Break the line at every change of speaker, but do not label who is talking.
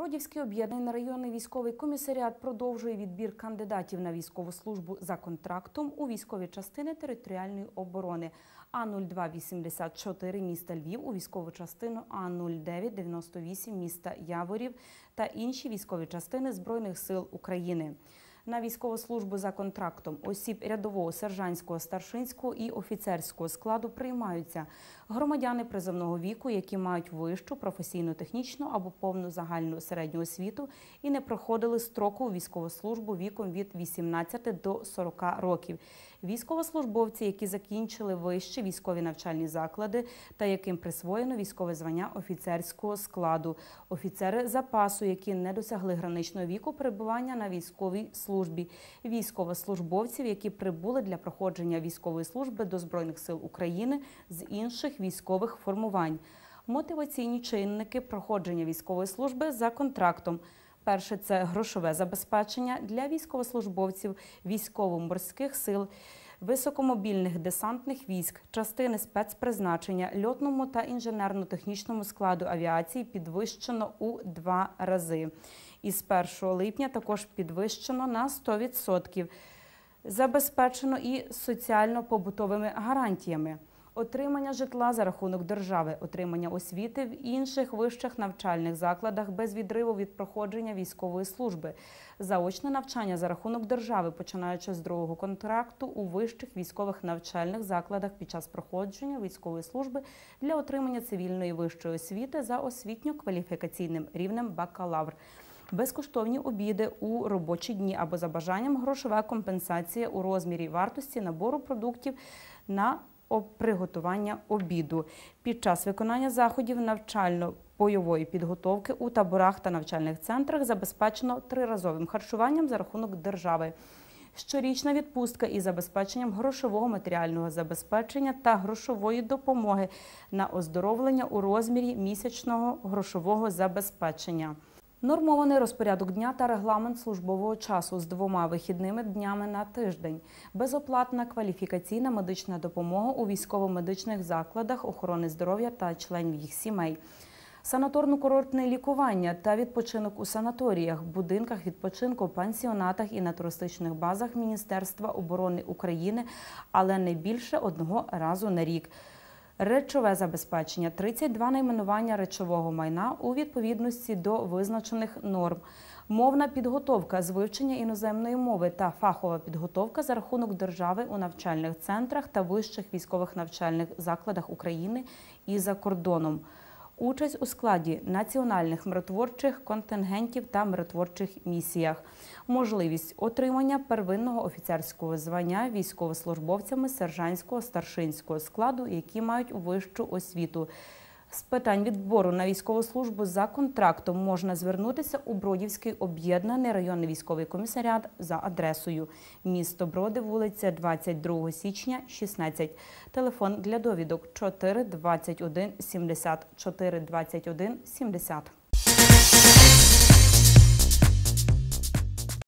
Бродівський об'єднаний районний військовий комісаріат продовжує відбір кандидатів на військову службу за контрактом у військові частини територіальної оборони А-0284 міста Львів, у військову частину А-0998 міста Яворів та інші військові частини Збройних сил України. На військову службу за контрактом осіб рядового, сержантського, старшинського і офіцерського складу приймаються громадяни призовного віку, які мають вищу професійно-технічну або повну загальну середню освіту і не проходили строку військову службу віком від 18 до 40 років. Військовослужбовці, які закінчили вищі військові навчальні заклади та яким присвоєно військове звання офіцерського складу, офіцери запасу, які не досягли граничного віку перебування на військовій службі, військовослужбовців, які прибули для проходження військової служби до Збройних сил України з інших військових формувань. Мотиваційні чинники проходження військової служби за контрактом. Перше – це грошове забезпечення для військовослужбовців військово-морських сил, високомобільних десантних військ, частини спецпризначення, льотному та інженерно-технічному складу авіації підвищено у 2 рази. Із 1 липня також підвищено на 100%. Забезпечено і соціально-побутовими гарантіями. Отримання житла за рахунок держави, отримання освіти в інших вищих навчальних закладах без відриву від проходження військової служби, заочне навчання за рахунок держави, починаючи з другого контракту у вищих військових навчальних закладах під час проходження військової служби для отримання цивільної вищої освіти за освітньо-кваліфікаційним рівнем бакалавр. Безкоштовні обіди у робочі дні або за бажанням грошова компенсація у розмірі вартості набору продуктів на приготування обіду. Під час виконання заходів навчально-бойової підготовки у таборах та навчальних центрах забезпечено 3-разовим харчуванням за рахунок держави. Щорічна відпустка із забезпеченням грошового матеріального забезпечення та грошової допомоги на оздоровлення у розмірі місячного грошового забезпечення. Нормований розпорядок дня та регламент службового часу з 2 вихідними днями на тиждень. Безоплатна кваліфікаційна медична допомога у військово-медичних закладах охорони здоров'я та членів їх сімей. Санаторно-курортне лікування та відпочинок у санаторіях, будинках відпочинку, пансіонатах і на туристичних базах Міністерства оборони України, але не більше 1 разу на рік. Речове забезпечення – 32 найменування речового майна у відповідності до визначених норм. Мовна підготовка з вивчення іноземної мови та фахова підготовка за рахунок держави у навчальних центрах та вищих військових навчальних закладах України і за кордоном. Участь у складі національних миротворчих контингентів та миротворчих місіях. Можливість отримання первинного офіцерського звання військовослужбовцями сержантського, старшинського складу, які мають вищу освіту. З питань відбору на військову службу за контрактом можна звернутися у Бродівський об'єднаний районний військовий комісаріат за адресою: місто Броди, вулиця 22 січня, 16. Телефон для довідок 4 21 70 4 21 70.